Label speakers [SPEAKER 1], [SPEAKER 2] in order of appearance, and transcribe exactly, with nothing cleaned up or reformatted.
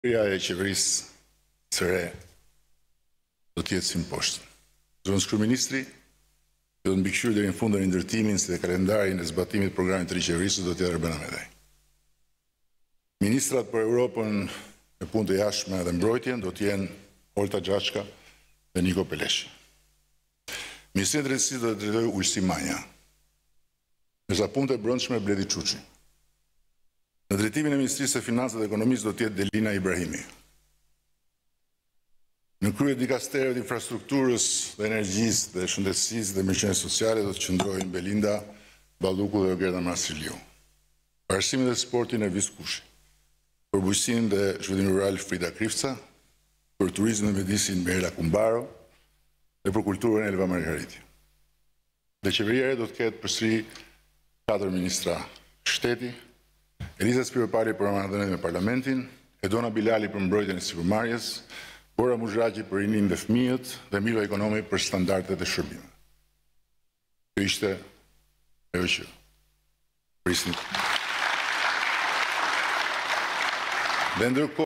[SPEAKER 1] e qeverisë së re do të jetë si mposhtë. Zonë Kryeministri do të mbikëqyrë deri në fundin e ndërtimin se kalendarin e zbatimit të programit të riqeverisë do të jetë Erben Ahmedaj. Ministrat për Europën e punë të jashtme dhe mbrojtjen do të jenë Olta Xhaçka dhe Niko Peleshi. Ministrinë e Drejtësisë do të drejtojë Ulsi Manja, ndërsa punët e brendshme Bledi Çuçi. Në drejtimin e Ministrisë së Financave dhe Ekonomisë do të jetë Delina Ibrahimi. Në krye dikasterëve të infrastrukturës dhe energjisë dhe shëndetësisë dhe mirëqenies sociale do të qëndrojnë Belinda Balluku dhe Gerda Marsiliu. Për arsimin dhe sportin Ervis Kushi. Për bujqësinë dhe zhvillimin rural Frida Krifca, për turizmin dhe mjedisin Mirela Kumbaro dhe për kulturën Elva Margariti. Dhe qeveria e re do të ketë përsëri katër ministra shteti, Eliza Spiropali për marrëdhëniet me Parlamentin, Edona Bilali për mbrojtjen e sigurimtarjes, Bora Muzhraqi për rinin dhe fëmijët dhe Milo Ekonomi për standardet e shërbimit. Kjo ishte ajo që prisni. Dhe ndërkohë